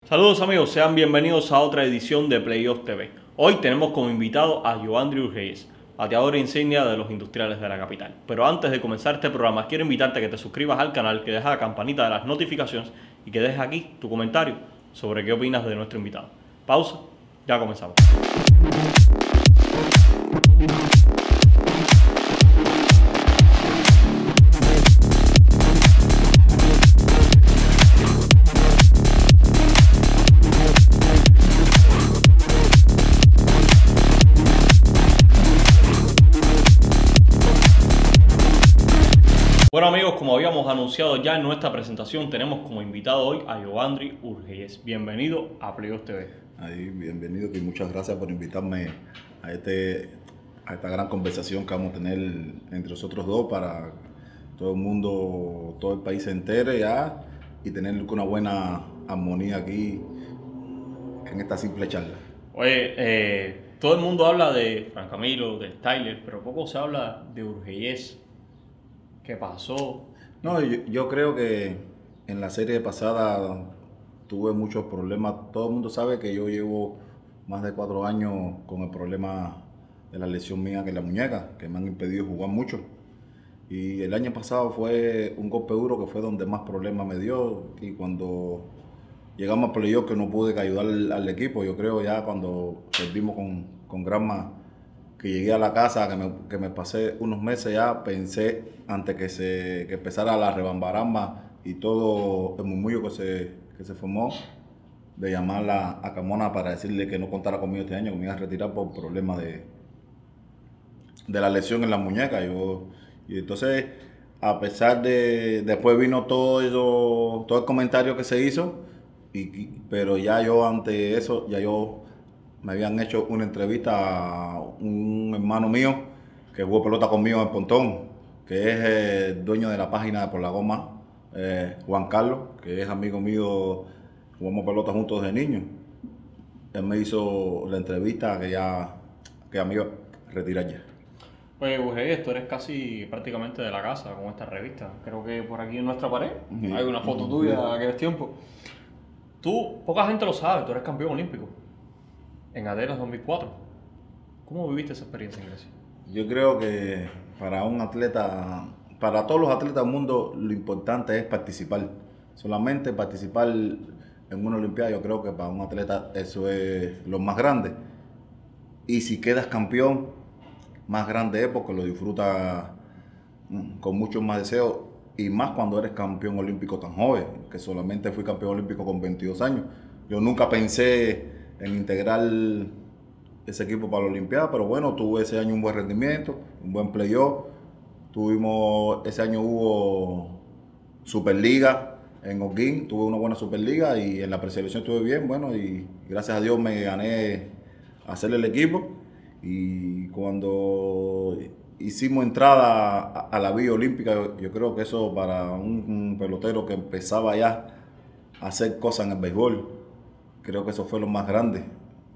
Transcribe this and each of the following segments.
Saludos amigos, sean bienvenidos a otra edición de Playoff TV. Hoy tenemos como invitado a Yoandri Urgeyes, bateador insignia de los Industriales de la capital. Pero antes de comenzar este programa, quiero invitarte a que te suscribas al canal, que dejes la campanita de las notificaciones y que dejes aquí tu comentario sobre qué opinas de nuestro invitado. Pausa, ya comenzamos. Bueno amigos, como habíamos anunciado ya en nuestra presentación, tenemos como invitado hoy a Yoandri Urgeyes. Bienvenido a Playoff TV. Ahí, bienvenido y muchas gracias por invitarme a esta gran conversación que vamos a tener entre nosotros dos para todo el mundo, todo el país se entere ya y tener una buena armonía aquí en esta simple charla. Oye, todo el mundo habla de Fran Camilo, de Tyler, pero poco se habla de Urgeyes. ¿Qué pasó? No, yo creo que en la serie pasada tuve muchos problemas. Todo el mundo sabe que yo llevo más de 4 años con el problema de la lesión mía que es la muñeca, que me han impedido jugar mucho. Y el año pasado fue un golpe duro que fue donde más problemas me dio. Y cuando llegamos a playoff que no pude ayudar al equipo, yo creo ya cuando perdimos con Granma, que llegué a la casa, que me pasé unos meses ya, pensé antes que empezara la rebambaramba y todo el murmullo que se formó, de llamarla a Camona para decirle que no contara conmigo este año, que me iba a retirar por problemas de la lesión en la muñeca. Y entonces, a pesar después vino todo el comentario que se hizo, pero ya yo ante eso, me habían hecho una entrevista a un hermano mío que jugó pelota conmigo en Pontón, que es el dueño de la página de Por la Goma, Juan Carlos, que es amigo mío, jugamos pelota juntos desde niños. Él me hizo la entrevista que ya me iba a retirar ya. Pues Urgeyes, tú eres casi prácticamente de la casa con esta revista. Creo que por aquí en nuestra pared hay una foto tuya de aquel tiempo. Tú, poca gente lo sabe, tú eres campeón olímpico en Atenas 2004. ¿Cómo viviste esa experiencia en Grecia? Yo creo que para un atleta, para todos los atletas del mundo, lo importante es participar. Solamente participar en una olimpiada, yo creo que para un atleta eso es lo más grande. Y si quedas campeón, más grande es porque lo disfrutas con mucho más deseo. Y más cuando eres campeón olímpico tan joven, que solamente fui campeón olímpico con 22 años. Yo nunca pensé en integrar ese equipo para la Olimpiada, pero bueno, tuve ese año un buen rendimiento, un buen playoff. Ese año hubo Superliga en Holguín, tuve una buena Superliga y en la preselección estuve bien, bueno, y gracias a Dios me gané a hacer el equipo. Y cuando hicimos entrada a la Villa Olímpica, yo creo que eso para un pelotero que empezaba ya a hacer cosas en el béisbol, creo que eso fue lo más grande.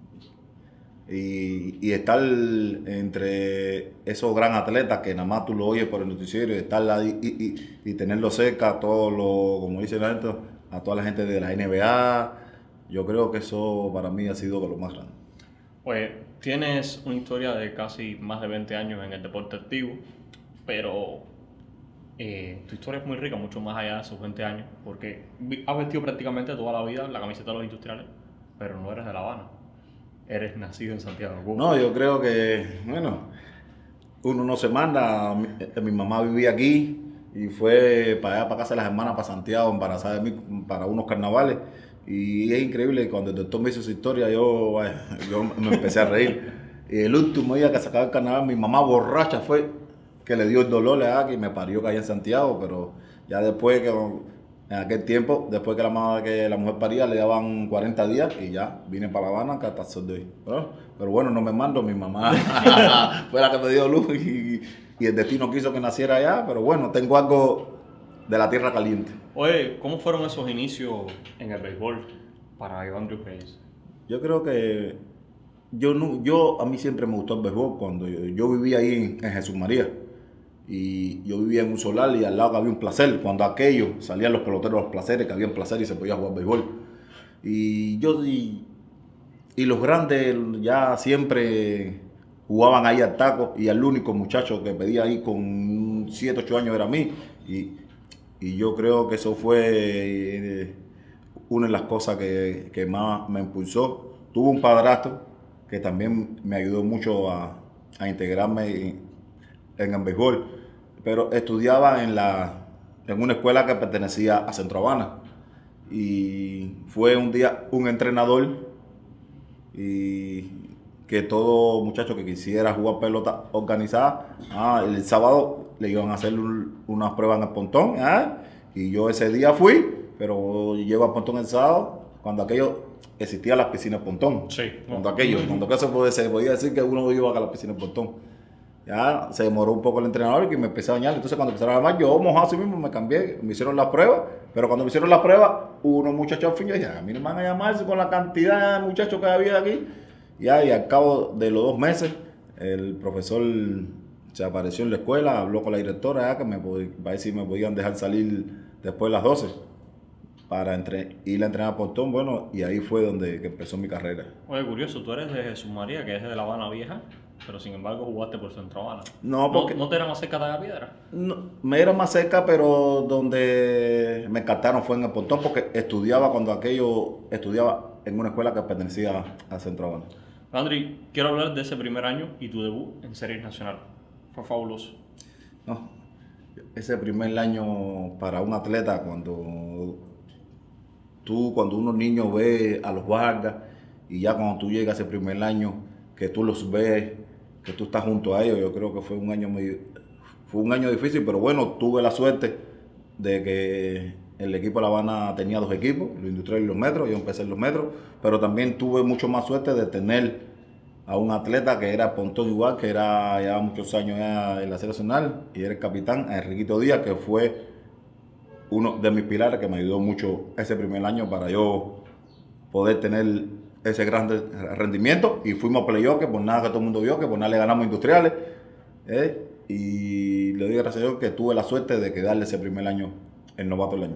Y estar entre esos gran atletas que nada más tú lo oyes por el noticiero y estar ahí y tenerlo cerca a todos los, como dice la gente, a toda la gente de la NBA, yo creo que eso para mí ha sido lo más grande. Pues tienes una historia de casi más de 20 años en el deporte activo, pero tu historia es muy rica, mucho más allá de esos 20 años, porque has vestido prácticamente toda la vida la camiseta de los Industriales, pero no eres de La Habana, eres nacido en Santiago de Cuba. No, yo creo que, bueno, uno no se manda. Mi mamá vivía aquí y fue para allá, para casa de las hermanas, para Santiago, embarazada de mí, para unos carnavales. Y es increíble, cuando el doctor me hizo su historia, yo me empecé a reír. Y el último día que se acabó el carnaval, mi mamá borracha fue que le dio el dolor aquí y me parió que allá en Santiago, pero ya después que en aquel tiempo, después que la mujer paría, le daban 40 días y ya vine para La Habana que hasta el sol de hoy. Pero bueno, no me mando, mi mamá fue la que me dio luz y el destino quiso que naciera allá, pero bueno, tengo algo de la tierra caliente. Oye, ¿cómo fueron esos inicios en el béisbol para Yoandri Urgeyes? Yo creo que a mí siempre me gustó el béisbol cuando yo vivía ahí en Jesús María. Y yo vivía en un solar y al lado había un placer. Cuando aquello salían los peloteros de los placeres, que había un placer y se podía jugar béisbol. Y los grandes ya siempre jugaban ahí al taco y el único muchacho que pedía ahí con 7 8 años era mí. Y yo creo que eso fue una de las cosas que más me impulsó. Tuve un padrastro que también me ayudó mucho a integrarme en el béisbol, pero estudiaba en una escuela que pertenecía a Centro Habana. Y fue un día un entrenador y que todo muchacho que quisiera jugar pelota organizada, el sábado le iban a hacer unas pruebas en el Pontón, y yo ese día fui, pero llego a Pontón el sábado, cuando aquello existía las piscinas Pontón. Sí. Cuando aquello se podía decir que uno iba a la piscina Pontón. Ya se demoró un poco el entrenador y que me empecé a bañar. Entonces cuando empezaron a bañar, yo mojado así mismo me cambié, me hicieron las pruebas, pero cuando me hicieron las pruebas, unos muchachos al fin, yo dije, a mí no me van a llamarse con la cantidad de muchachos que había aquí. Y al cabo de los 2 meses, el profesor se apareció en la escuela, habló con la directora, para ver si me podían dejar salir después de las 12 para ir a entrenar a Pontón. Bueno, y ahí fue donde que empezó mi carrera. Oye, curioso, tú eres de Jesús María, que es de La Habana Vieja, pero sin embargo jugaste por Centro Habana. No, porque ¿No te era más cerca de la Piedra? no, me era más cerca, pero donde me encantaron fue en el Pontón, porque estudiaba en una escuela que pertenecía a Centro Habana. Andri, quiero hablar de ese primer año y tu debut en Series Nacional. Fue fabuloso. No, ese primer año para un atleta, cuando uno niño ve a los Vargas, y ya cuando tú llegas ese primer año, que tú los ves, que tú estás junto a ellos, yo creo que fue un año difícil, pero bueno, tuve la suerte de que el equipo de La Habana tenía 2 equipos, los industriales y los metros, yo empecé en los metros, pero también tuve mucho más suerte de tener a un atleta que era Pontón igual, que era ya muchos años ya en la serie nacional, y era el capitán, Enriquito Díaz, que fue uno de mis pilares que me ayudó mucho ese primer año para yo poder tener ese gran rendimiento. Y fuimos a playoff, que por nada que todo el mundo vio, que por nada le ganamos a Industriales. Y le doy gracias a Dios que tuve la suerte de quedarle ese primer año el novato del año.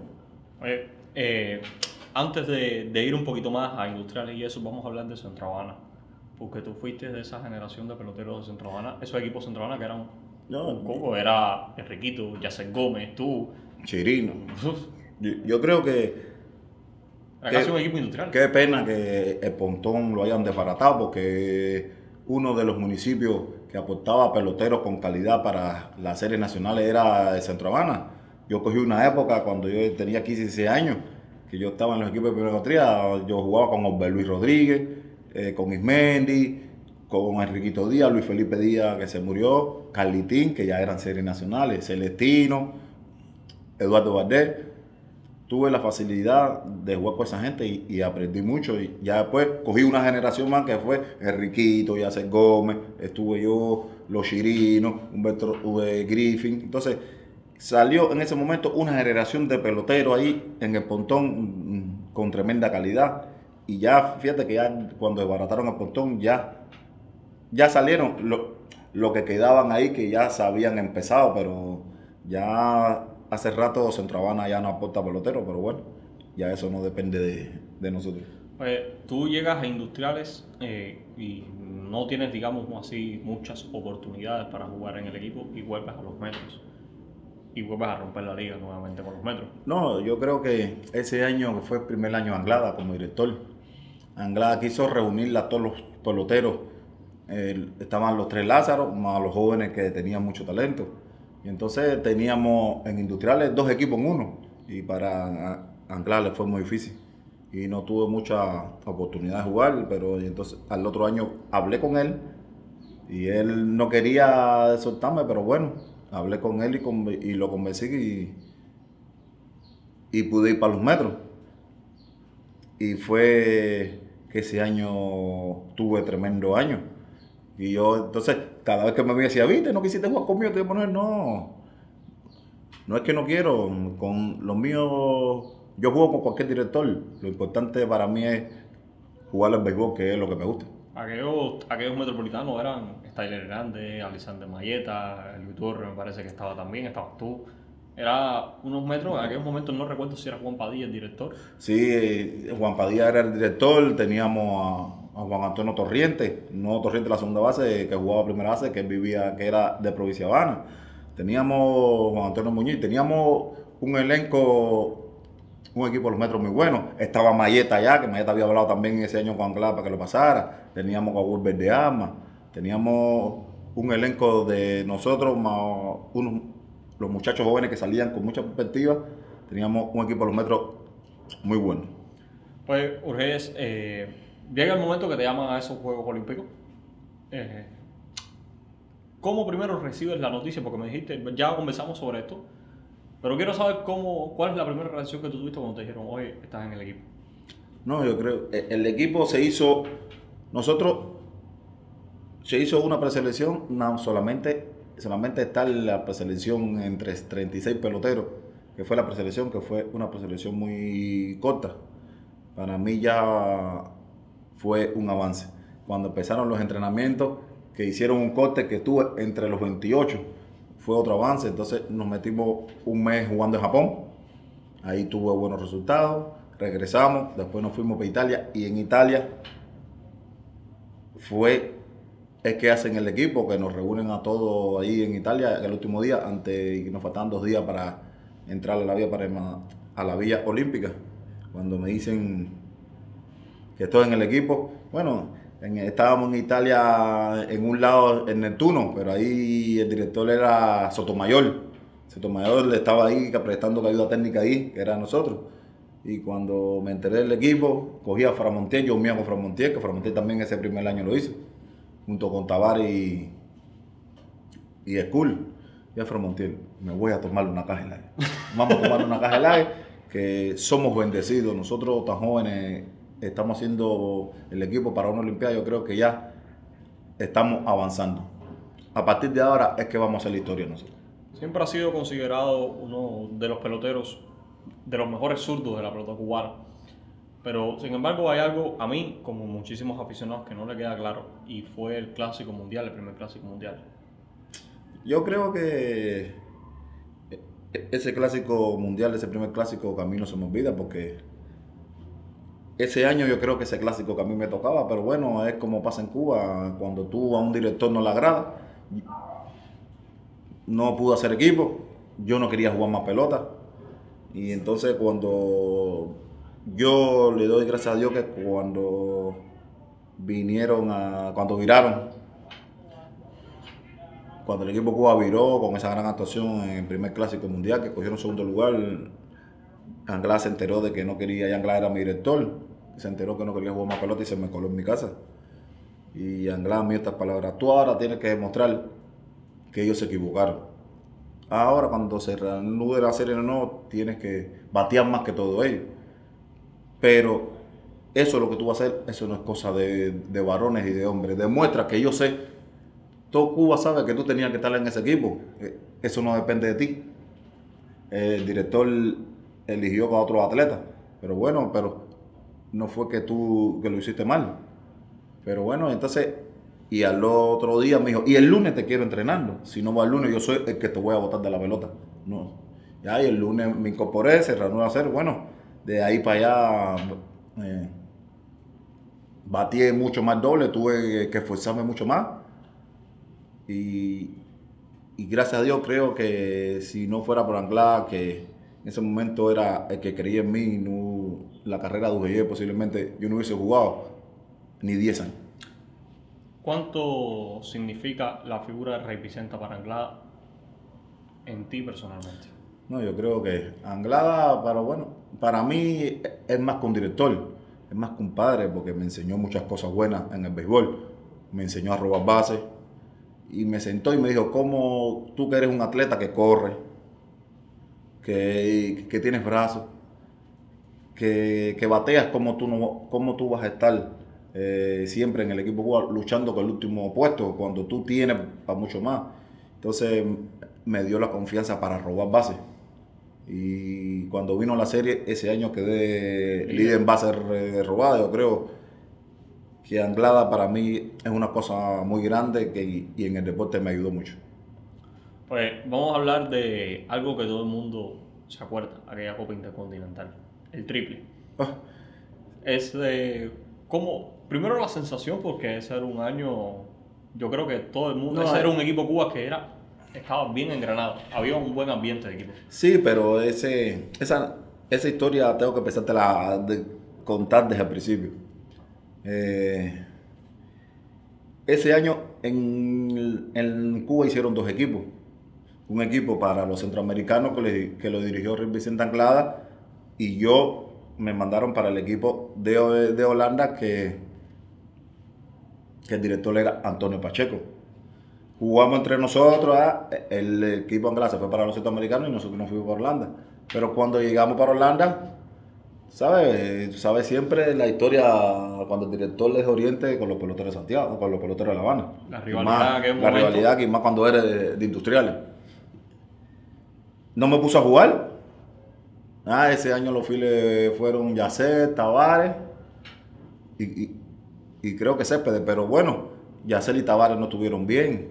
Oye, antes de ir un poquito más a Industriales y eso, vamos a hablar de Centro Habana. Porque tú fuiste de esa generación de peloteros de Centro Habana, esos equipos de Centro Habana que eran un coco, era Enriquito, Yacel Gómez, tú. Chirino. Yo creo que Era casi un equipo industrial. Qué pena que el Pontón lo hayan desbaratado, porque uno de los municipios que aportaba peloteros con calidad para las series nacionales era el Centro Habana. Yo cogí una época cuando yo tenía 15, 16 años, que yo estaba en los equipos de primera categoría. Yo jugaba con Osber Luis Rodríguez, con Ismendi, con Enriquito Díaz, Luis Felipe Díaz, que se murió, Carlitín, que ya eran series nacionales, Celestino, Eduardo Valdés. Tuve la facilidad de jugar con esa gente y aprendí mucho. Y ya después cogí una generación más que fue Enriquito, Yacel Gómez, estuve yo, los Chirinos, Humberto Griffin. Entonces salió en ese momento una generación de peloteros ahí en el Pontón con tremenda calidad. Y ya, fíjate que ya cuando desbarataron el Pontón, ya salieron lo que quedaban ahí, que ya se habían empezado, pero ya hace rato Centro Habana ya no aporta pelotero, pero bueno, ya eso no depende de nosotros. Tú llegas a Industriales y no tienes, digamos así, muchas oportunidades para jugar en el equipo y vuelves a los metros. Y vuelves a romper la liga nuevamente con los metros. No, yo creo que ese año, que fue el primer año de Anglada como director, Anglada quiso reunir a todos los peloteros. Estaban los 3 Lázaros, más los jóvenes que tenían mucho talento. Y entonces teníamos en Industriales 2 equipos en uno. Y para Anglada le fue muy difícil. Y no tuve mucha oportunidad de jugar. Pero entonces al otro año hablé con él. Y él no quería soltarme, pero bueno, hablé con él y lo convencí y pude ir para los metros. Y fue que ese año tuve tremendo año. Y yo, entonces, cada vez que me veía decía, viste, no quisiste jugar conmigo, te voy a poner, no es que no quiero, con los míos, yo juego con cualquier director. Lo importante para mí es jugar al béisbol, que es lo que me gusta. Aquellos metropolitanos eran Styler Hernández, Alexander Mayeta, Luis Torres, me parece que estaba también, estabas tú. Era unos metros, en aquellos momentos no recuerdo si era Juan Padilla el director. Sí, Juan Padilla era el director, teníamos a Juan Antonio Torriente, no Torriente la segunda base, que jugaba primera base, que él vivía, que era de Provincia Habana. Teníamos Juan Antonio Muñiz, teníamos un elenco, un equipo de los metros muy bueno. Estaba Mayeta ya, que Mayeta había hablado también ese año con Anclada para que lo pasara. Teníamos a Wilber de Armas, teníamos un elenco de nosotros, más los muchachos jóvenes que salían con mucha perspectiva. Teníamos un equipo de los metros muy bueno. Pues, Urgés, llega el momento que te llaman a esos Juegos Olímpicos. Eh, ¿Cómo primero recibes la noticia? Porque me dijiste, ya conversamos sobre esto, pero quiero saber cuál es la primera reacción que tú tuviste cuando te dijeron, oye, estás en el equipo. No, yo creo, el equipo se hizo, nosotros se hizo una preselección, no, solamente está la preselección entre 36 peloteros, que fue la preselección, que fue una preselección muy corta. Para mí ya fue un avance. Cuando empezaron los entrenamientos, que hicieron un corte que estuve entre los 28, fue otro avance. Entonces nos metimos un mes jugando en Japón. Ahí tuve buenos resultados. Regresamos, después nos fuimos para Italia. Y en Italia es que hacen el equipo, que nos reúnen a todos ahí en Italia el último día, antes, y nos faltaban 2 días para entrar a la vía olímpica. Cuando me dicen que estoy en el equipo, bueno, estábamos en Italia en un lado en Neptuno, pero ahí el director era Sotomayor. Sotomayor le estaba ahí prestando ayuda técnica ahí, que era nosotros. Y cuando me enteré del equipo, cogí a Framontier, yo unía con Framontier, que Framontier también ese primer año lo hizo, junto con Tavares y Skull. Y a Framontier, me voy a tomar una caja helada. Vamos a tomar una caja helada, que somos bendecidos. Nosotros tan jóvenes estamos haciendo el equipo para una Olimpiada. Yo creo que ya estamos avanzando. A partir de ahora es que vamos a hacer la historia nosotros. Siempre ha sido considerado uno de los peloteros, de los mejores zurdos de la pelota cubana. Pero, sin embargo, hay algo a mí, como muchísimos aficionados, que no le queda claro, y fue el Clásico Mundial, el primer Clásico Mundial. Yo creo que ese Clásico Mundial, ese primer Clásico, que a mí no se me olvida, porque ese año yo creo que ese Clásico que a mí me tocaba, pero bueno, es como pasa en Cuba, cuando tú a un director no le agrada, no pudo hacer equipo, yo no quería jugar más pelota, y entonces cuando yo le doy gracias a Dios que cuando cuando viraron, cuando el equipo Cuba viró con esa gran actuación en el primer Clásico Mundial, que cogieron segundo lugar, Anglada se enteró de que no quería, y Anglada era mi director, se enteró que no quería jugar más pelota y se me coló en mi casa. Y Anglada me dio estas palabras: tú ahora tienes que demostrar que ellos se equivocaron. Ahora cuando se reanude la serie no, tienes que batear más que todo ellos. Pero eso es lo que tú vas a hacer, eso no es cosa de varones y de hombres. Demuestra que yo sé, todo Cuba sabe que tú tenías que estar en ese equipo. Eso no depende de ti. El director eligió a otros atletas. Pero bueno, pero no fue que tú lo hiciste mal. Pero bueno, entonces, y al otro día me dijo, y el lunes te quiero entrenando. Si no va el lunes, yo soy el que te voy a botar de la pelota. No. Ya, y el lunes me incorporé, se reanudó a hacer. Bueno, de ahí para allá batí mucho más doble, tuve que esforzarme mucho más. Y gracias a Dios creo que si no fuera por Anglada, que en ese momento era el que creía en mí, no, la carrera de UGY posiblemente yo no hubiese jugado ni 10 años. ¿Cuánto significa la figura de Rey Vicenta para Anglada en ti personalmente? No, yo creo que Anglada, para mí es más que un director, es más que un padre, porque me enseñó muchas cosas buenas en el béisbol. Me enseñó a robar bases y me sentó y me dijo: ¿cómo tú, que eres un atleta que corre, que tienes brazos, que bateas, cómo tú vas a estar siempre en el equipo Cuba luchando con el último puesto cuando tú tienes para mucho más? Entonces me dio la confianza para robar bases. Y cuando vino la serie, ese año quedé líder en bases robadas. Yo creo que Anglada para mí es una cosa muy grande y en el deporte me ayudó mucho. Pues vamos a hablar de algo que todo el mundo se acuerda, aquella Copa Intercontinental, el triple. Ah, Es de cómo, primero la sensación, porque ese era un año, yo creo que todo el mundo, no, ese era un equipo Cuba que estaba bien engranado, había un buen ambiente de equipo. sí, pero esa historia tengo que empezártela de contar desde el principio. Eh, Ese año en Cuba hicieron dos equipos. Un equipo para los centroamericanos que lo dirigió Rick Vicente Anglada, y yo me mandaron para el equipo de Holanda que el director era Antonio Pacheco. Jugamos entre nosotros, el equipo Anglada se fue para los centroamericanos y nosotros nos fuimos para Holanda. Pero cuando llegamos para Holanda, ¿sabes siempre la historia cuando el director les oriente con los peloteros de Santiago, con los peloteros de La Habana? La rivalidad que en un la momento- rivalidad que más cuando eres de industriales. No me puso a jugar. Ese año los files fueron Yacel, Tavares y, y- y creo que Céspedes, pero bueno, Yacel y Tavares no estuvieron bien.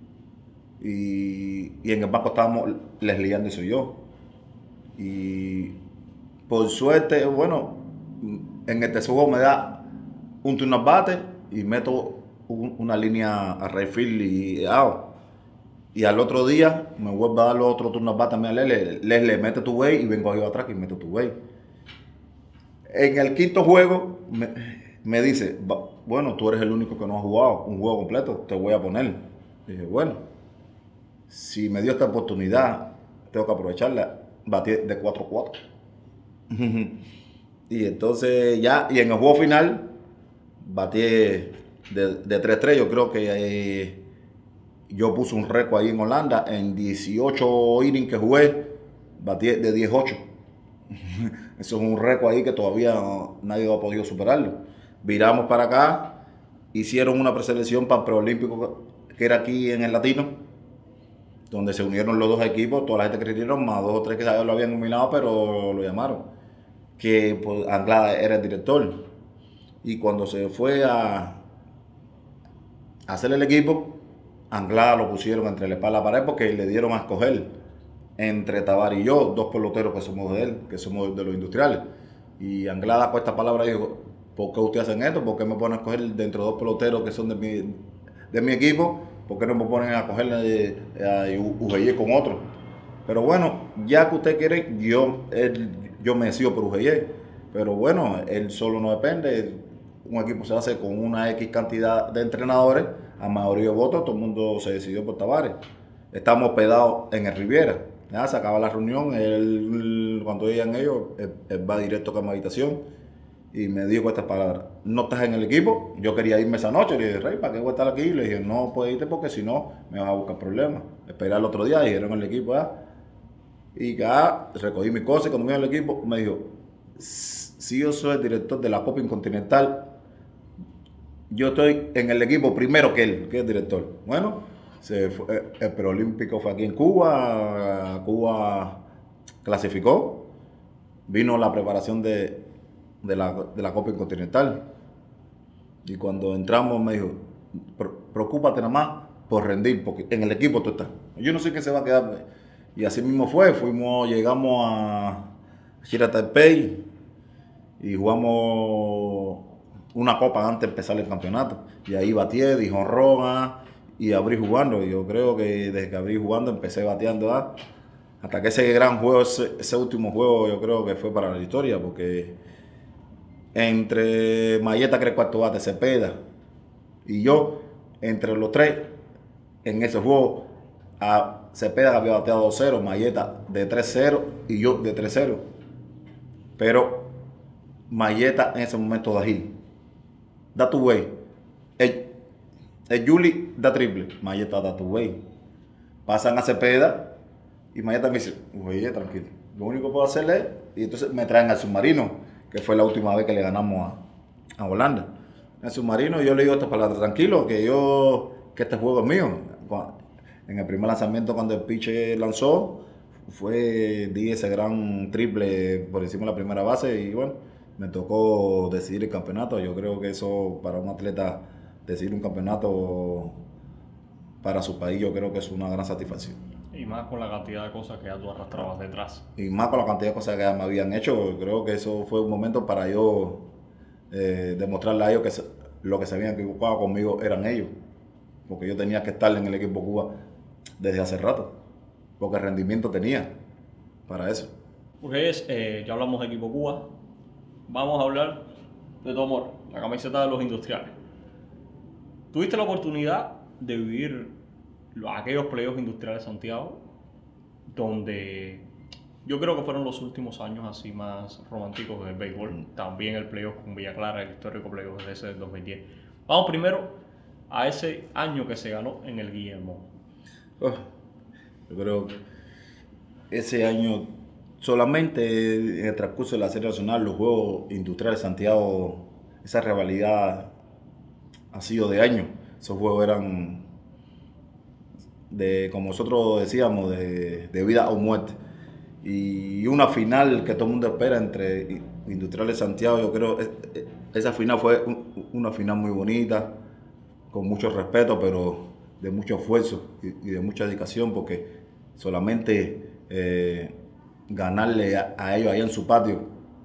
Y en el banco estábamos Leslie Anderson y yo. Y por suerte, bueno, en el tercer juego me da un turno al bate y meto una línea a Rayfield y out. Y al otro día me vuelve a dar los otro turno al bate también a Leslie, mete tu way y vengo yo atrás y meto tu way. En el quinto juego me dice, bueno, tú eres el único que no ha jugado un juego completo, te voy a poner. Y dije, bueno, si me dio esta oportunidad, tengo que aprovecharla. Batí de 4-4. Y entonces ya, y en el juego final, batí de 3-3. Yo creo que yo puse un récord ahí en Holanda. En 18 innings que jugué, batí de 18. Eso es un récord ahí que todavía nadie ha podido superarlo. Viramos para acá, hicieron una preselección para el preolímpico que era aquí en el Latino, donde se unieron los dos equipos, toda la gente que rindieron, más 2 o 3 que lo habían nominado, pero lo llamaron. Que pues, Anglada era el director. Y cuando se fue a hacer el equipo, Anglada lo pusieron entre la espalda y la pared porque le dieron a escoger entre Tavares y yo, dos peloteros que somos de él, que somos de los industriales. Y Anglada con esta palabra dijo, ¿por qué ustedes hacen esto? ¿Por qué me ponen a escoger dentro de dos peloteros que son de mi equipo? ¿Por qué no me ponen a coger a UGY con otro? Pero bueno, ya que usted quiere, yo me decido por UGY. Pero bueno, él solo no depende. Un equipo se hace con una X cantidad de entrenadores, a mayoría de votos, todo el mundo se decidió por Tavares. Estamos hospedados en el Riviera. Ya se acaba la reunión, cuando llegan ellos, él va directo a mi habitación y me dijo estas palabras: no estás en el equipo. Yo quería irme esa noche, le dije, Rey, ¿para qué voy a estar aquí? Le dije, no puedes irte porque si no me vas a buscar problemas. Esperar el otro día, dijeron el equipo, y ya recogí mis cosas y cuando me iba al equipo me dijo, si yo soy el director de la Copa Intercontinental, yo estoy en el equipo primero que él, que es director. Bueno, el preolímpico fue aquí en Cuba, Cuba clasificó, vino la preparación de la Copa Intercontinental. Y cuando entramos me dijo, preocúpate nada más por rendir, porque en el equipo tú estás. Yo no sé qué se va a quedar. Y así mismo llegamos a Chirataipei y jugamos una copa antes de empezar el campeonato. Y ahí batí, dijo Roma y abrí jugando. Y yo creo que desde que abrí jugando empecé bateando hasta que ese gran juego, ese último juego, yo creo que fue para la historia, porque entre Mayeta, que era el cuarto bate, Cepeda y yo, entre los tres, en ese juego, a Cepeda había bateado 2-0, Mayeta de 3-0 y yo de 3-0. Pero Mayeta en ese momento da gil. Da tu way. El Juli da triple. Mayeta da tu way. Pasan a Cepeda y Mayeta me dice, oye, tranquilo. Lo único que puedo hacerle es, y entonces me traen al submarino, que fue la última vez que le ganamos a Holanda. En el submarino yo le digo estas palabras, tranquilo, que este juego es mío. En el primer lanzamiento, cuando el pitcher lanzó, di ese gran triple por encima de la primera base y bueno, me tocó decidir el campeonato. Yo creo que eso para un atleta, decidir un campeonato para su país, yo creo que es una gran satisfacción. Y más con la cantidad de cosas que ya tú arrastrabas detrás. Y más con la cantidad de cosas que me habían hecho, creo que eso fue un momento para yo demostrarle a ellos que lo que se habían equivocado conmigo eran ellos. Porque yo tenía que estar en el equipo Cuba desde hace rato. Porque rendimiento tenía para eso. Reyes, ya hablamos de Equipo Cuba. Vamos a hablar de tu amor, la camiseta de los industriales. ¿Tuviste la oportunidad de vivir aquellos playoffs industriales de Santiago? Donde yo creo que fueron los últimos años así más románticos del béisbol. También el playoff con Villa Clara, el histórico playoff de ese del 2010. Vamos primero a ese año que se ganó en el Guillermo. Yo creo que ese año, solamente en el transcurso de la Serie Nacional, los Juegos Industriales de Santiago, esa rivalidad ha sido de años. Esos juegos eran de, como nosotros decíamos, de vida o muerte. Y una final que todo el mundo espera entre Industriales de Santiago, yo creo esa final fue una final muy bonita, con mucho respeto, pero de mucho esfuerzo y de mucha dedicación, porque solamente ganarle a ellos allá en su patio,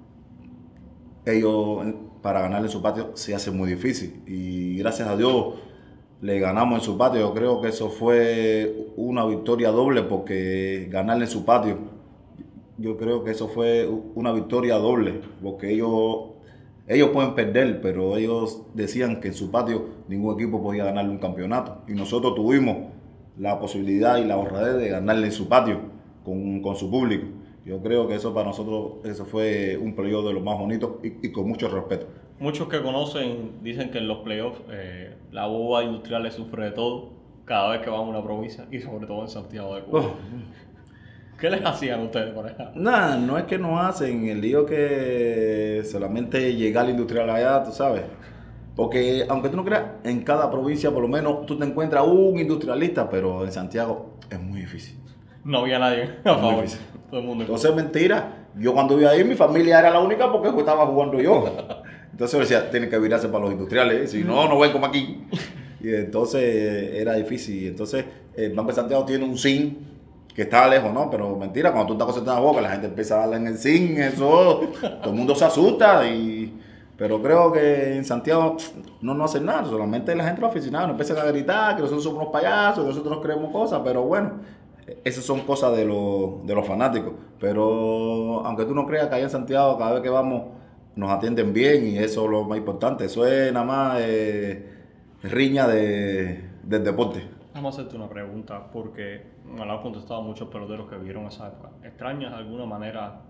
para ganarle en su patio se hace muy difícil, y gracias a Dios le ganamos en su patio. Yo creo que eso fue una victoria doble, porque ganarle en su patio, yo creo que eso fue una victoria doble, porque ellos pueden perder, pero ellos decían que en su patio ningún equipo podía ganarle un campeonato. Y nosotros tuvimos la posibilidad y la honradez de ganarle en su patio con su público. Yo creo que eso para nosotros eso fue un playoff de los más bonitos y con mucho respeto. Muchos que conocen dicen que en los playoffs la boba industrial le sufre de todo cada vez que van a una provincia, y sobre todo en Santiago de Cuba. ¿Qué les hacían ustedes por allá? Nada, no es que nos hacen el lío que solamente llegar al industrial allá, tú sabes. Porque aunque tú no creas, en cada provincia por lo menos tú te encuentras un industrialista, pero en Santiago es muy difícil. No había nadie a favor. Todo el mundo. Entonces, mentira. Yo cuando iba ahí, mi familia era la única porque estaba jugando yo. Entonces yo decía, tienen que virarse para los industriales, si no, no ven como aquí. Y entonces era difícil. Entonces, el Banco de Santiago tiene un zinc que estaba lejos, ¿no? Pero mentira, cuando tú estás concentrado en la boca, la gente empieza a darle en el zinc, eso, todo el mundo se asusta. Pero creo que en Santiago no hacen nada, solamente la gente de la oficina nos empiezan a gritar que nosotros somos unos payasos, que nosotros nos creemos cosas, pero bueno, esas son cosas de los fanáticos. Pero aunque tú no creas, que allá en Santiago cada vez que vamos nos atienden bien, y eso es lo más importante. Eso es nada más riña del deporte. Vamos a hacerte una pregunta, porque me lo han contestado muchos peloteros que vivieron esa época. ¿Extrañas de alguna manera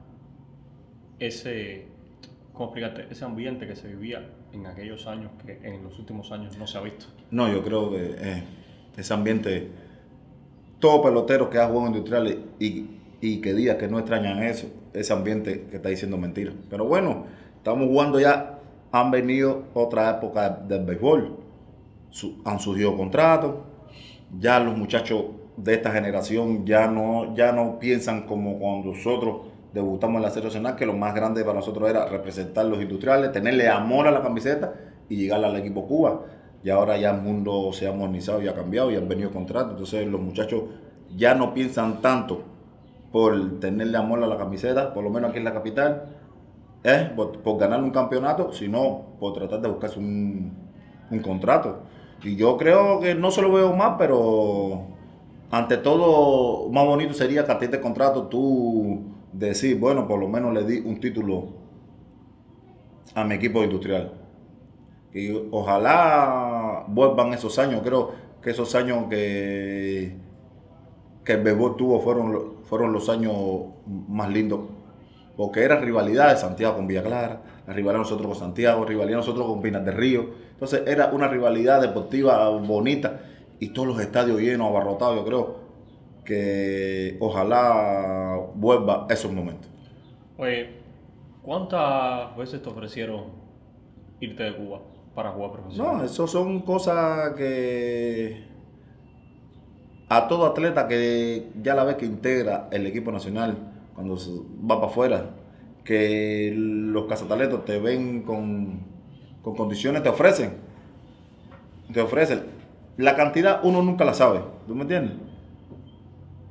cómo explicarte, ese ambiente que se vivía en aquellos años que en los últimos años no se ha visto? No, yo creo que ese ambiente, todo pelotero que ha jugado en industriales y que diga que no extrañan eso, ese ambiente que está diciendo mentira. Pero bueno, estamos jugando ya, han venido otra época del béisbol, han surgido contratos, ya los muchachos de esta generación ya no piensan como cuando nosotros debutamos en la Serie Nacional, que lo más grande para nosotros era representar los industriales, tenerle amor a la camiseta y llegar al equipo Cuba. Y ahora ya el mundo se ha modernizado y ha cambiado y han venido contratos. Entonces los muchachos ya no piensan tanto por tenerle amor a la camiseta, por lo menos aquí en la capital, por ganar un campeonato, sino por tratar de buscarse un contrato. Y yo creo que no se lo veo más, pero ante todo, más bonito sería que a ti de contrato tú decir, bueno, por lo menos le di un título a mi equipo industrial. Y ojalá vuelvan esos años. Creo que esos años que el béisbol tuvo fueron los años más lindos. Porque era rivalidad de Santiago con Villa Clara, la rivalidad nosotros con Santiago, rivalidad nosotros con Pinas del Río. Entonces era una rivalidad deportiva bonita y todos los estadios llenos, abarrotados. Yo creo que ojalá vuelva esos momentos. Oye, ¿cuántas veces te ofrecieron irte de Cuba para jugar profesional? No, eso son cosas que a todo atleta que ya la vez que integra el equipo nacional, cuando va para afuera, que los cazatalentos te ven con condiciones, te ofrecen. La cantidad uno nunca la sabe, ¿tú me entiendes?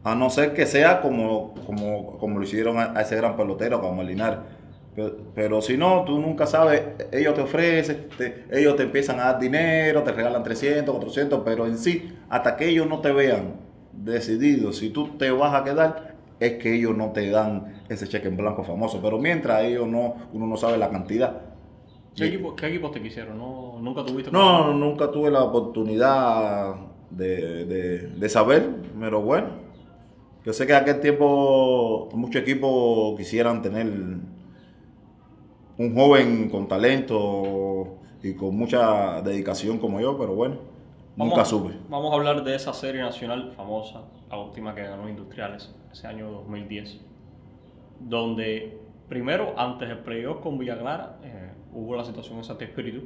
A no ser que sea como lo hicieron a ese gran pelotero como el Linares. Pero si no, tú nunca sabes, ellos te ofrecen, ellos te empiezan a dar dinero, te regalan 300, 400, pero en sí, hasta que ellos no te vean decidido si tú te vas a quedar, es que ellos no te dan ese cheque en blanco famoso. Pero mientras ellos no, uno no sabe la cantidad. ¿Qué equipos te quisieron? ¿No, nunca tuviste? No, nunca tuve la oportunidad de saber, pero bueno, yo sé que en aquel tiempo muchos equipos quisieran tener un joven con talento y con mucha dedicación como yo, pero bueno, nunca supe. Vamos a hablar de esa serie nacional famosa, la última que ganó Industriales, ese año 2010, donde primero, antes del playoff con Villa Clara, hubo la situación en Santo Espíritu.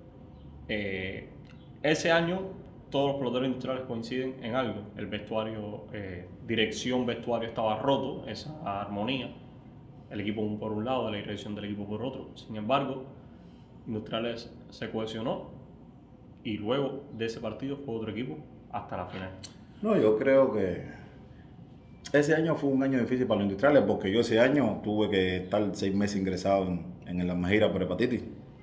Ese año todos los peloteros industriales coinciden en algo: el vestuario, dirección vestuario estaba roto, esa armonía, el equipo por un lado, la dirección del equipo por otro. Sin embargo, Industriales se cohesionó y luego de ese partido fue otro equipo hasta la final. No, yo creo que ese año fue un año difícil para los industriales porque yo ese año tuve que estar 6 meses ingresado en el Almajira por hepatitis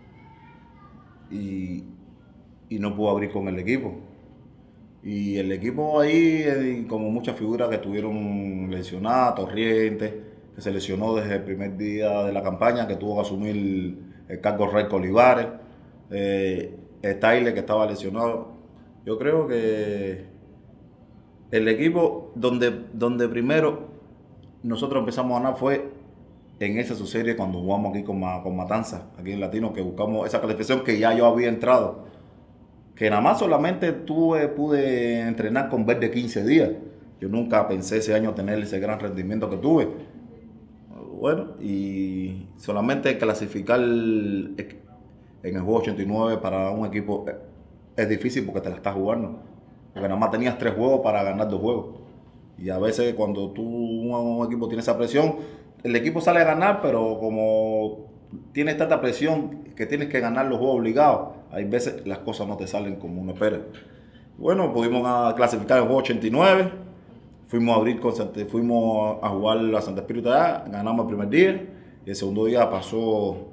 y no pude abrir con el equipo. Y el equipo ahí, como muchas figuras que estuvieron lesionadas, Torrientes, que se lesionó desde el primer día de la campaña, que tuvo que asumir el cargo Rey Olivares, Tyler, que estaba lesionado. Yo creo que el equipo donde primero nosotros empezamos a ganar fue en esa su serie cuando jugamos aquí con Matanza, aquí en Latino, que buscamos esa calificación que ya yo había entrado. Que nada más solamente pude entrenar con Verde 15 días. Yo nunca pensé ese año tener ese gran rendimiento que tuve. Bueno, y solamente clasificar en el juego 89 para un equipo es difícil porque te la estás jugando. Porque nada más tenías 3 juegos para ganar 2 juegos. Y a veces cuando un equipo tiene esa presión, el equipo sale a ganar, pero como tienes tanta presión que tienes que ganar los juegos obligados, hay veces las cosas no te salen como uno espera. Bueno, pudimos clasificar el juego 89, fuimos a jugar a Santa Espíritu allá, ganamos el primer día, y el segundo día pasó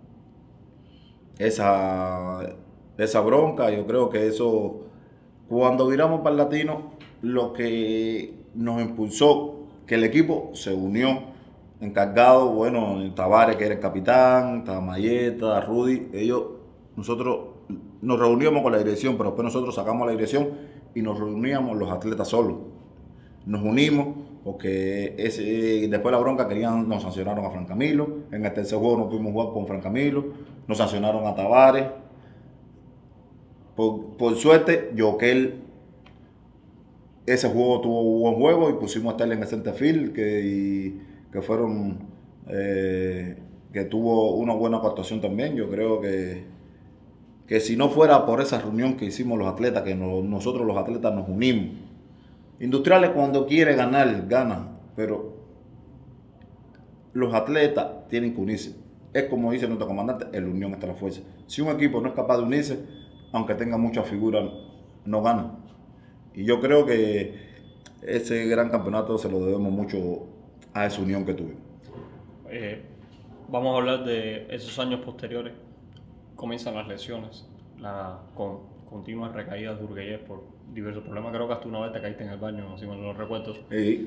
esa bronca. Yo creo que eso, cuando viramos para el Latino, lo que nos impulsó, que el equipo se unió, encargado, bueno, Tavares, que era el capitán, estaba Mayeta, Rudy, nosotros nos reuníamos con la dirección, pero después nosotros sacamos la dirección y nos reuníamos los atletas solos. Nos unimos porque después de la bronca nos sancionaron a Fran Camilo, en el tercer juego no pudimos jugar con Fran Camilo, nos sancionaron a Tavares. Por suerte, Joquel, ese juego tuvo un buen juego y pusimos a estar en el center field, que tuvo una buena actuación también. Yo creo que si no fuera por esa reunión que hicimos los atletas, que nosotros los atletas nos unimos. Industriales cuando quiere ganar, gana, pero los atletas tienen que unirse. Es como dice nuestro comandante, en la unión está la fuerza. Si un equipo no es capaz de unirse, aunque tenga muchas figuras, no gana. Y yo creo que ese gran campeonato se lo debemos mucho a esa unión que tuvimos. Vamos a hablar de esos años posteriores. Comienzan las lesiones, con continuas recaídas de Urguellés por diversos problemas. Creo que hasta una vez te caíste en el baño, si mal no recuerdo. Sí.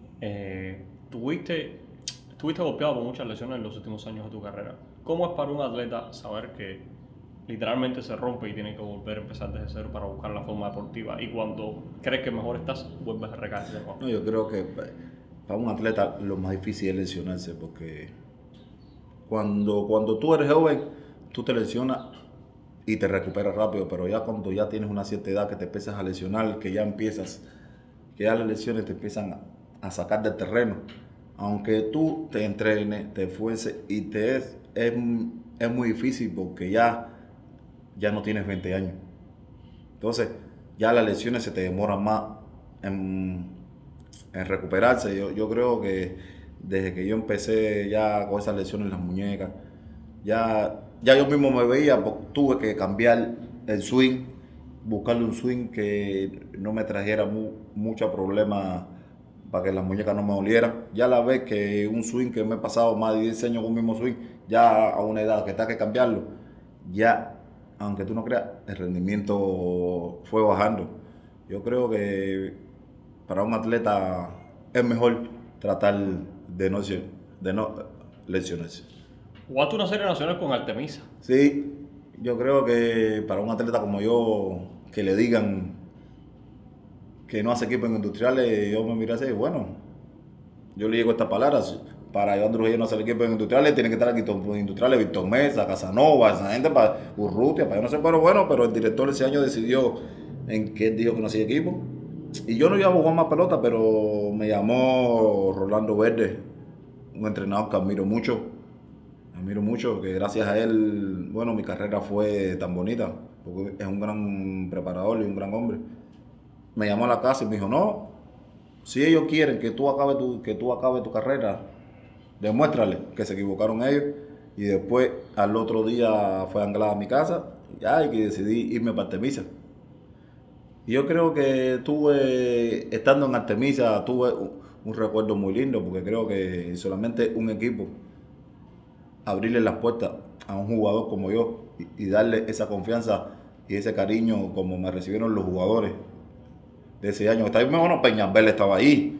Estuviste golpeado por muchas lesiones en los últimos años de tu carrera. ¿Cómo es para un atleta saber que literalmente se rompe y tiene que volver a empezar desde cero para buscar la forma deportiva? Y cuando crees que mejor estás, vuelves a recaer de nuevo. No, yo creo que para un atleta lo más difícil es lesionarse, porque cuando tú eres joven, tú te lesionas y te recuperas rápido, pero ya cuando ya tienes una cierta edad que te empiezas a lesionar, que ya las lesiones te empiezan a sacar del terreno, aunque tú te entrenes, te esfuerces y es muy difícil porque ya no tienes 20 años. Entonces, ya las lesiones se te demoran más en recuperarse. Yo creo que desde que yo empecé ya con esas lesiones en las muñecas, ya yo mismo me veía, tuve que cambiar el swing, buscarle un swing que no me trajera mucho problema para que las muñecas no me dolieran. Ya la vez que un swing que me he pasado más de 10 años con un mismo swing, ya a una edad que está que cambiarlo, ya, aunque tú no creas, el rendimiento fue bajando. Yo creo que para un atleta es mejor tratar de no lesionarse. Jugaste una serie nacional con Artemisa. Sí, yo creo que para un atleta como yo, que le digan que no hace equipos industriales, yo me miré así, bueno, yo le digo estas palabras, para Iván Trujillo no hacer equipos industriales, tienen que estar aquí industriales, Víctor Mesa, Casanova, esa gente, para Urrutia, para yo no sé, pero bueno, pero el director ese año decidió en qué dijo que no hacía equipo. Y yo no iba a jugar más pelota, pero me llamó Rolando Verde, un entrenador que admiro mucho, que gracias a él, bueno, mi carrera fue tan bonita, porque es un gran preparador y un gran hombre. Me llamó a la casa y me dijo, no, si ellos quieren que tú acabes tu carrera, demuéstrale que se equivocaron ellos. Y después, al otro día, fue a Anglada a mi casa y que decidí irme para Artemisa. Y yo creo que estando en Artemisa, tuve un recuerdo muy lindo, porque creo que solamente un equipo abrirle las puertas a un jugador como yo y darle esa confianza y ese cariño como me recibieron los jugadores de ese año. Bueno, Peñalver estaba ahí.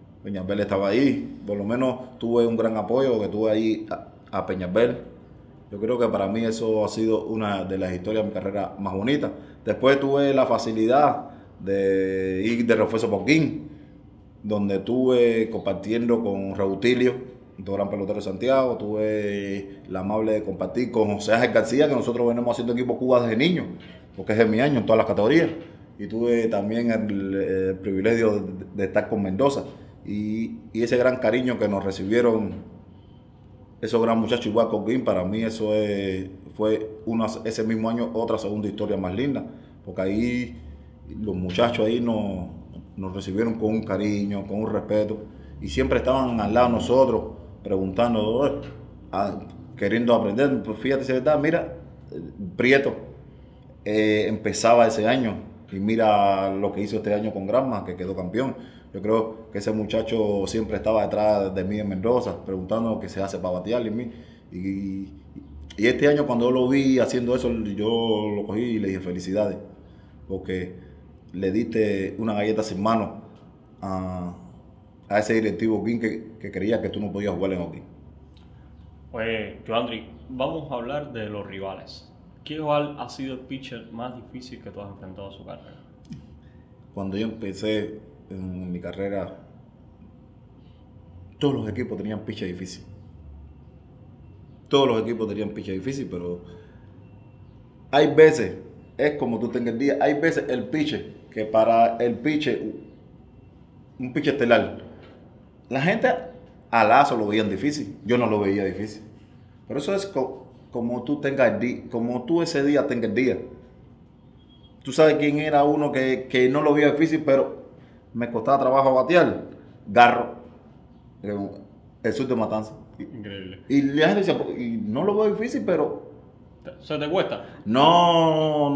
Por lo menos tuve un gran apoyo que tuve ahí a Peñalver. Yo creo que para mí eso ha sido una de las historias de mi carrera más bonitas. Después tuve la facilidad de ir de refuerzo por King, donde estuve compartiendo con Reutilio, un gran pelotero de Santiago. Tuve la amable de compartir con José Ángel García, que nosotros venimos haciendo equipo Cuba desde niño, porque es de mi año en todas las categorías. Y tuve también el privilegio de estar con Mendoza. Y ese gran cariño que nos recibieron esos gran muchachos igual con Kim, para mí eso fue ese mismo año otra segunda historia más linda, porque ahí los muchachos ahí nos recibieron con un cariño, con un respeto, y siempre estaban al lado de nosotros, preguntando, queriendo aprender. Pues fíjate, si es verdad, mira, Prieto empezaba ese año, y mira lo que hizo este año con Granma, que quedó campeón. Yo creo que ese muchacho siempre estaba detrás de mí en Mendoza, preguntando qué se hace para batear. Y este año, cuando yo lo vi haciendo eso, yo lo cogí y le dije felicidades, porque le diste una galleta sin mano a ese directivo King que creía que tú no podías jugar en hockey. Pues, Joandri, vamos a hablar de los rivales. ¿Cuál ha sido el pitcher más difícil que tú has enfrentado a su carrera? Cuando yo empecé en mi carrera, todos los equipos tenían pitcher difícil. Pero hay veces, es como tú tengas el día, hay veces el pitcher, que para el pitcher, un pitcher estelar, la gente a Lazo lo veían difícil, yo no lo veía difícil. Pero eso es como tú tengas el día, como tú ese día tengas el día. Tú sabes quién era uno que no lo veía difícil, pero me costaba trabajo batear. Garro, el sur de Matanza. Increíble. Y la gente decía, y no lo veo difícil, pero ¿Se te cuesta? no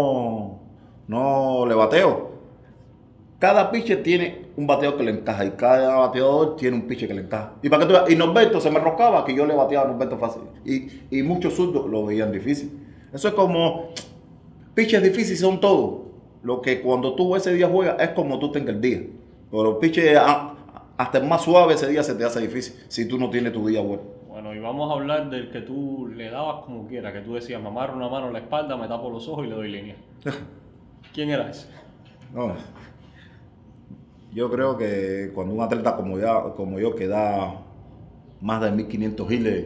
le bateo. Cada pitcher tiene un bateo que le encaja y cada bateador tiene un pitcher que le encaja. Y para que tú veas, y Norberto se me roscaba que yo le bateaba a Norberto fácil. Y muchos zurdos lo veían difícil. Eso es como pitchers difíciles son todos. Lo que cuando tú ese día juegas es como tú tengas el día. Pero pitcher hasta el más suave ese día se te hace difícil si tú no tienes tu día bueno. Bueno, y vamos a hablar del que tú le dabas como quiera, que tú decías, me amarro una mano en la espalda, me tapo los ojos y le doy línea. ¿Quién era ese? No, yo creo que cuando un atleta como yo que da más de 1500 giles,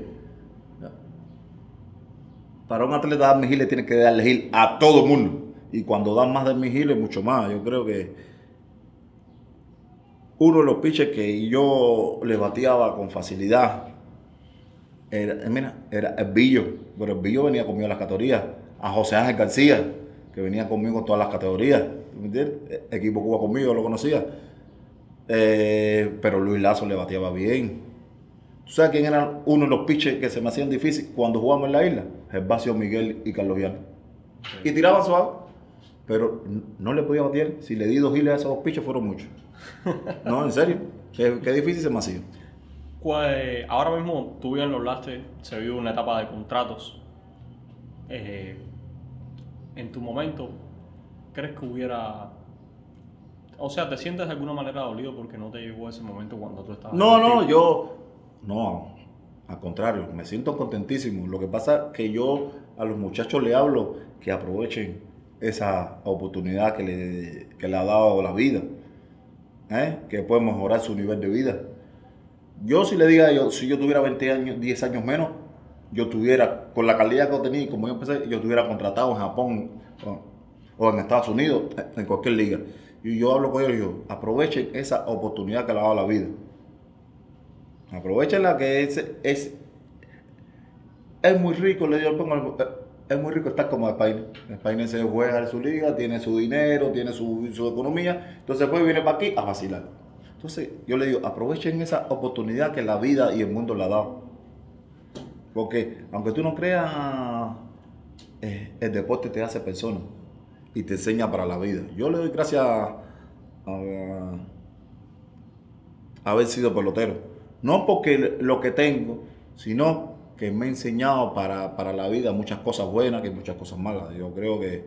para un atleta dar 1000 giles tiene que darle gil a todo el mundo. Y cuando dan más de 1000 giles, mucho más. Yo creo que uno de los pitchers que yo le bateaba con facilidad era el Billo, pero el Billo venía conmigo a las categorías. A José Ángel García, que venía conmigo en todas las categorías. ¿Me entiendes? Equipo Cuba conmigo, lo conocía. Pero Luis Lazo le bateaba bien. ¿Tú sabes quién eran uno de los pitchers que se me hacían difícil cuando jugábamos en la isla? Gervasio Miguel y Carlos Viana. Y tiraban suave, pero no le podía batear. Si le di 2 giles a esos dos pitchers fueron muchos. No, en serio. Qué difícil se me ha sido. Ahora mismo, tú bien lo hablaste, se vive una etapa de contratos. En tu momento, ¿crees que hubiera... O sea, ¿te sientes de alguna manera dolido porque no te llegó ese momento cuando tú estabas... No, al contrario, me siento contentísimo. Lo que pasa es que yo a los muchachos le hablo que aprovechen esa oportunidad que le ha dado la vida, que puede mejorar su nivel de vida. Yo si le diga, si yo tuviera 20 años, 10 años menos, yo tuviera, con la calidad que yo tenía y como yo empecé, yo tuviera contratado en Japón o en Estados Unidos, en cualquier liga. Y yo hablo con ellos y digo, aprovechen esa oportunidad que le ha dado la vida. Aprovechenla, que es muy rico, le digo, es muy rico estar como España. España se juega en su liga, tiene su dinero, tiene su economía, entonces después viene para aquí a vacilar. Entonces yo le digo, aprovechen esa oportunidad que la vida y el mundo le ha dado. Porque aunque tú no creas, el deporte te hace persona y te enseña para la vida. Yo le doy gracias a haber sido pelotero. No porque lo que tengo, sino que me ha enseñado para la vida muchas cosas buenas que muchas cosas malas. Yo creo que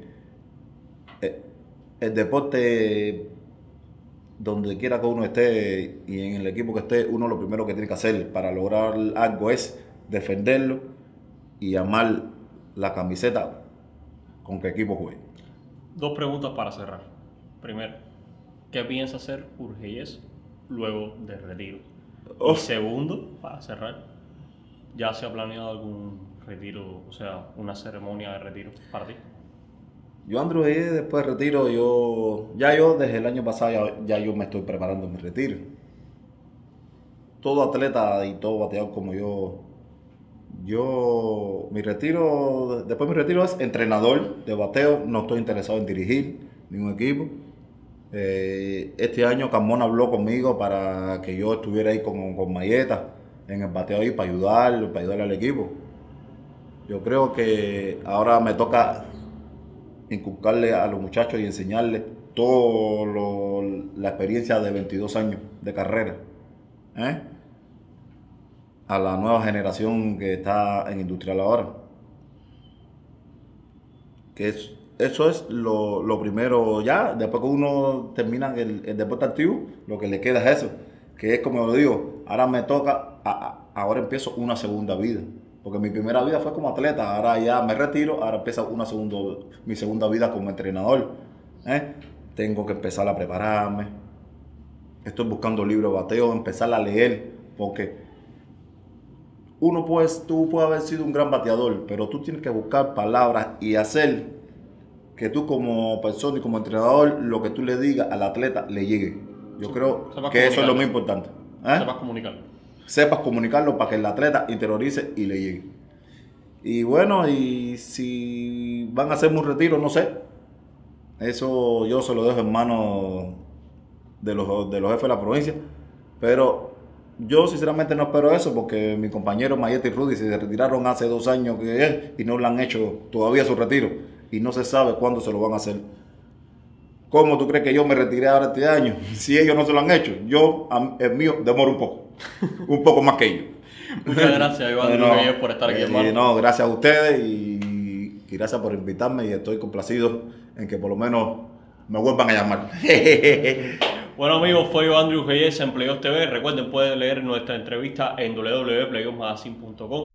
el deporte, donde quiera que uno esté y en el equipo que esté, uno lo primero que tiene que hacer para lograr algo es defenderlo y amar la camiseta con que equipo juegue. 2 preguntas para cerrar. Primero, ¿qué piensa hacer Urgellés luego del retiro? Y segundo, para cerrar, ¿ya se ha planeado algún retiro, o sea, una ceremonia de retiro para ti? Yo, Andrew, después del retiro, yo desde el año pasado ya yo me estoy preparando mi retiro. Todo atleta y todo bateador como mi retiro, después mi retiro es entrenador de bateo, no estoy interesado en dirigir ningún equipo. Este año Carmona habló conmigo para que yo estuviera ahí con Mayeta en el bateo ahí para ayudarle al equipo. Yo creo que ahora me toca inculcarle a los muchachos y enseñarles toda la experiencia de 22 años de carrera, a la nueva generación que está en industrial ahora. Eso es lo primero ya. Después que uno termina el deporte activo, lo que le queda es eso, que es como lo digo, ahora me toca, ahora empiezo una segunda vida. Porque mi primera vida fue como atleta, ahora ya me retiro, ahora empieza mi segunda vida como entrenador. Tengo que empezar a prepararme, estoy buscando libros de bateo, empezar a leer, porque tú puedes haber sido un gran bateador, pero tú tienes que buscar palabras y hacer que tú como persona y como entrenador, lo que tú le digas al atleta le llegue. Yo creo que eso es lo más importante. Sepas comunicarlo. Sepas comunicarlo para que el atleta interiorice y le llegue. Y bueno, y si van a hacerme un retiro, no sé. Eso yo se lo dejo en manos de los jefes de la provincia. Pero yo sinceramente no espero eso, porque mis compañeros Mayeta y Rudy se retiraron hace 2 años y no le han hecho todavía su retiro. Y no se sabe cuándo se lo van a hacer. ¿Cómo tú crees que yo me retiré ahora este año? Si ellos no se lo han hecho, el mío demora un poco más que ellos. Muchas gracias, Iván, por estar aquí, hermano. No, gracias a ustedes y gracias por invitarme, y estoy complacido en que por lo menos me vuelvan a llamar. Bueno, amigos, fue Iván Urgellés en Playoffs TV. Recuerden, pueden leer nuestra entrevista en www.playoffsmagazine.com.